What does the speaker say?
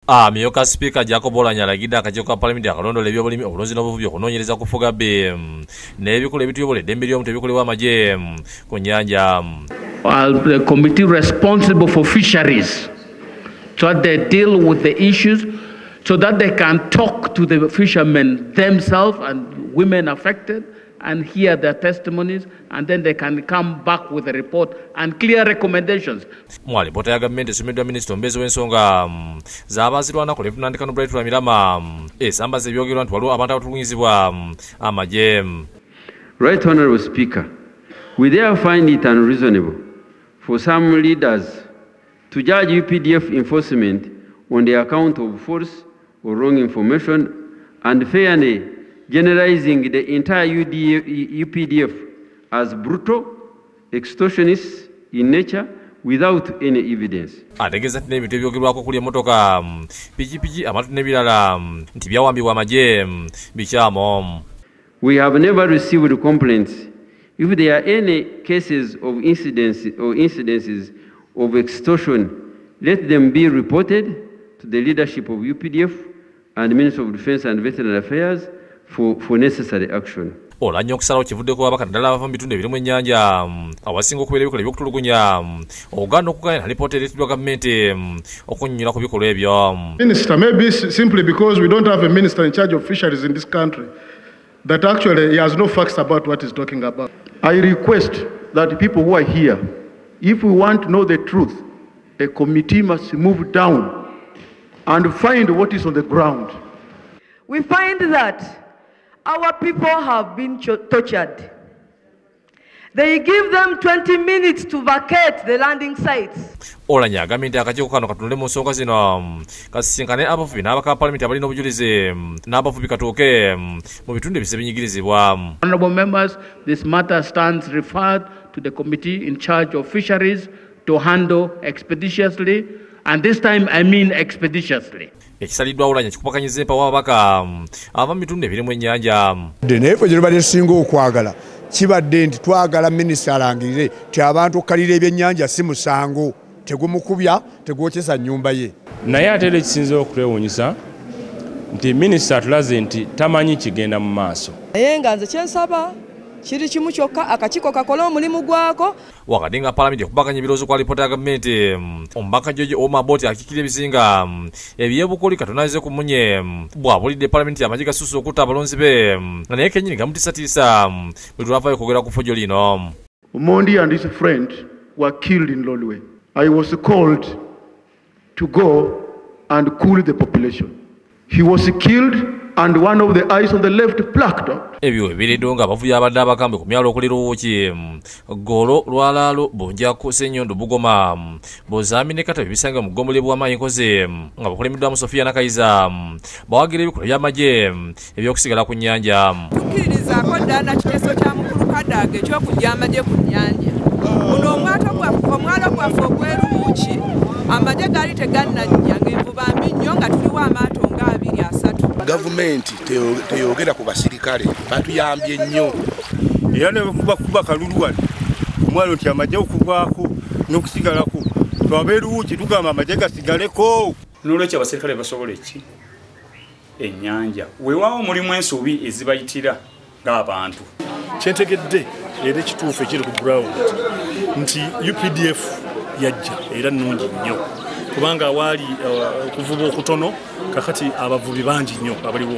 Miyoka Speaker Jacob Oulanyah alagidde akakiiko ka Paalamenti akalondola ebyobulimi obulunzi n'obuvubi okunoonyereza ku Fugabe n'ebikola ebituyobole eddembe ly'omuntu ebikolebwa amagye ku nnyanja. The committee responsible for fisheries so that they deal with the issues so that they can talk to the fishermen themselves and women affected and hear their testimonies, and then they can come back with a report and clear recommendations. Mwalipota ya gavumenti esomeddwa Minisita omubeezi w'ensonga z'abaazirwanako Lieutenant Colonel Bright Lwamirama esambaza ebyogerwa nti waliwo abantu abatulugunyizibwa amagye. Right Honourable Speaker, we therefore find it unreasonable for some leaders to judge UPDF enforcement on the account of false or wrong information and fairly generalizing the entire UPDF as brutal, extortionist in nature without any evidence. Ategeza ati n'ebintu ebyogerwako kuli emmotoka pikipiki amatu n'ebirala nti byawambibwa amagye bikyamo. We have never received complaints. If there are any cases of incidences of extortion, let them be reported to the leadership of UPDF and Ministry of Defense and Veteran Affairs for necessary action. Oulanyah okusalawo kivuddeko ababaka naddala abava mu bitundu ebirimu ennyanja awasinga okubeera ebikola ebyokutulugunya Uganda okuganya alipoota ereeteddwa gavumenti okunnyonnyola ku bikolwa ebyo. Minister, maybe simply because we don't have a minister in charge of fisheries in this country, that actually he has no facts about what he's talking about. I request that people who are here, if we want to know the truth, a committee must move down and find what is on the ground. We find that our people have been tortured. They give them 20 minutes to vacate the landing sites. Oulanyah agambye nti akakiiko kano katunule mu nsonga zino kasisinkane abavubi n'abaka Paalamenti abalina obujulizi n'abavubi katuuke mu bitundu ebise binyigirizibwa. Honourable members, this matter stands referred to the committee in charge of fisheries to handle expeditiously, and this time I mean expeditiously. Ekisaliddwa Oulanyah kikupakanyiza empa w'ababaka ava mu bitundu ebirimu ennyanja. Naye ffe gye tubadde tusinga okwagala kibadde nti twagala minisita alangirire ti abantu okkalira ebyennyanja si musango, tegumukubya tegwokyesa nnyumba ye. Naye ate era ekisinzeewo okwewuunyisa nti minisita atulaze nti tamanyi kigenda mu maaso. Naye nga nze kyensaba kiri kimu kyokka akakiiko kakole omulimu gwako. Wakati nga Paalamenti ekubaganya ebirowoozo kwa alipoota ya gavumenti omubaka George Omaboti akiikirira ebizinga ebyebukoli katonaze ku munye bw'abulidde Paalamenti amagye gasusse okutta abalonzi be nga naye kennyini gamutiisatiisa bwe tulwavaayo okwogera ku ffujjo lino. Omondi and his friend were killed in Lolwe. I was called to go and cool the population. He was killed and one of the eyes on the left plucked out. Ebyo ebireddwa nga abavubi abadde abakambwe ku myalo okulira Owoki, Golo, Lwalaalo, Bonjako, Ssenyondo, Bugoma, Bozambi ne Katabi bisanga mu ggombole bw'amaanyi nkoze nga bakulembeddwamu Sofia Nakayiza bawagira ebikola by'amagye ebyokusigala ku nnyanja. Tukkiririzaako ddala na kiteeso kya mukulu Kadaga eky'okuggya amagye ku nnyanja. Buno omwalo gwaffe ogw'Eruwuki amagye gaali tegannajja ng'envuba mbi nnyo nga tuliwo amaato nga 2-3. Gavumenti teyogera ku basirikale batuyambye nnyo era ne bakuba kalulu wano omwalo nti amagye okuvaako n'okusigalako twabeeruwuki tugamba amagye gasigaleko. N'olwekyo abasirikale basobola eki ennyanja weewaawo mulimu ensobi ezibayitira ng'abantu. Kyentegedde era ekituufu ekiri ku ground nti UPDF yajja era nnungi nnyo kubanga awaali okuvuba okutono kakati abavubi bangi nnyo abaliwo.